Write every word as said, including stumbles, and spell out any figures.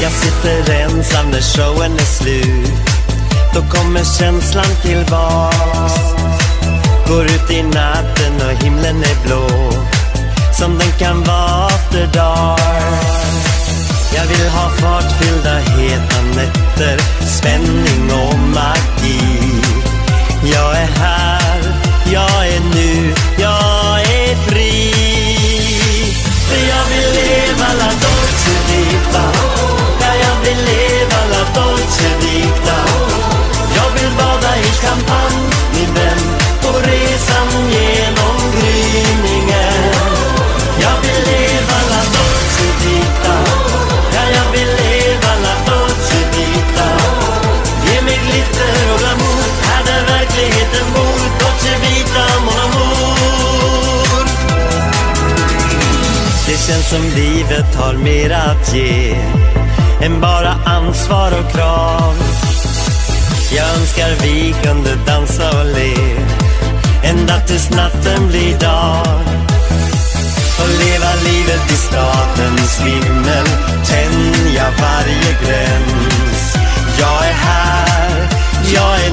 Jag sitter ensam när showen är slut. Då kommer känslan tillbaks. Går ut i natten och himlen är blå, som den kan vara efter dagar. Jag vill ha fartfyllda heta nätter, spänning och magi. Jag är här, jag är nu, jag är fri. För jag vill leva la dolce vita. Ja, jag vill leva la dolce vita. Jag vill bada i champagne, min vän, på resan genom gryningen. Jag vill leva la dolce vita. Ja, jag vill leva la dolce vita. Ge mig glitter och glamour, här där verkligheten bor. Dolce vita, mon amour. Det känns som livet har mer att ge än bara ansvar och krav. Jag önskar vi kunde dansa och le ända tills natten blir dag. Och leva livet i stadens vimmel, tänja varje gräns. Jag är här, jag är